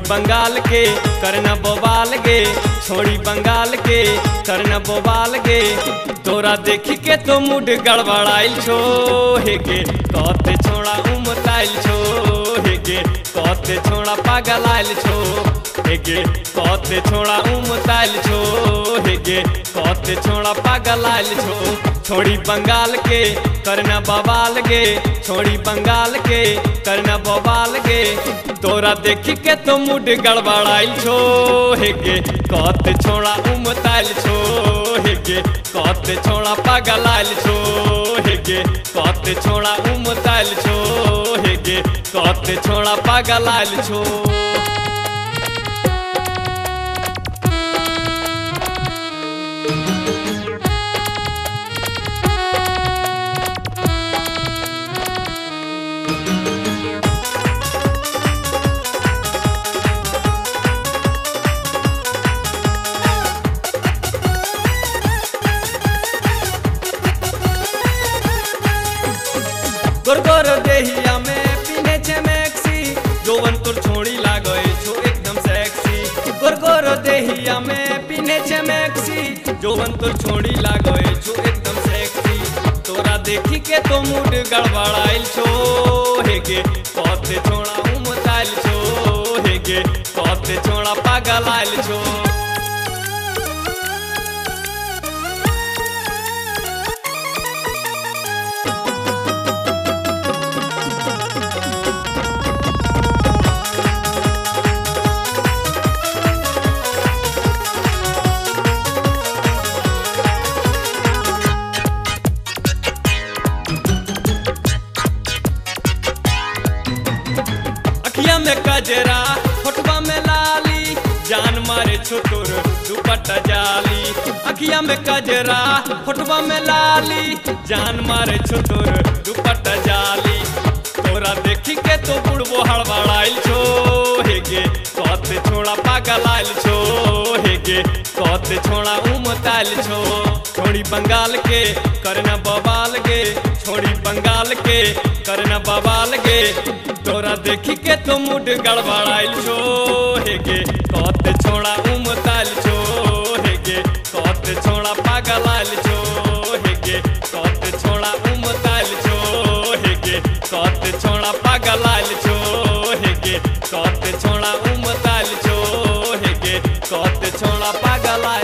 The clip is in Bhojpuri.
बंगाल के करना बवाल गे, छोड़ी बंगाल के करना बवाल गे। तोरा देखी के तो मूड गड़बड़ाइल छो हे गे, कहते छोड़ा उमताइल छो हे गे, कहते छोड़ा पागल आइल छो हे गे, कहते छोड़ा उमताइल छो हे गे, कहते छोड़ा पागल आइल छो। छोड़ी बंगाल के करना बवाल गे, छोड़ी बंगाल के करना बवाल गे। तोरा देखी के तो मूड गड़बड़ाइल छो हे गे, कहते छोड़ा उमताइल छो हे गे, कहते छोड़ा पागल आइल छो हे गे, कहते छोड़ा उमताइल छो हे गे, कहते छोड़ा पागल आइल छो। गोर देहिया में पीने छे मैक्सी, जोवन तोर छोड़ी लागए छो एकदम सेक्सी। गोर देहिया में पीने छे मैक्सी, जोवन तोर छोड़ी लागए छो एकदम सेक्सी। तोरा देखी के तो मूड गड़बड़ाइल छो हे गे, कहते छोड़ा उमताइल छो हे गे, कहते छोड़ा पागल आइल छो। अखिया में कजरा फोटवा में लाली, जान मारे छो तोर दुपट्टा जाली। अखिया में कजरा फोटवा में लाली, जान मारे छो तोर दुपट्टा जाली। तोरा देखी के तो बुढ़बो हड़बड़ाइल छो हे गे, कहते छोड़ा पागल आइल छो हे गे, कहते छोड़ा उमताइल छो। छोड़ी बंगाल के करना बवाल गे, छोड़ी बंगाल के करना बवाल गे। तोरा देखी के तो मूड गड़बड़ाइल छो हे गे, कहते छोड़ा उमताइल छो हे गे, कहते छोड़ा पागल आइल छो हे गे, कहते छोड़ा उमताइल छो हे गे, कहते छोड़ा पागल आइल छो हे गे, कहते छोड़ा उमताइल छो हे गे, कहते छोड़ा पागल आइल।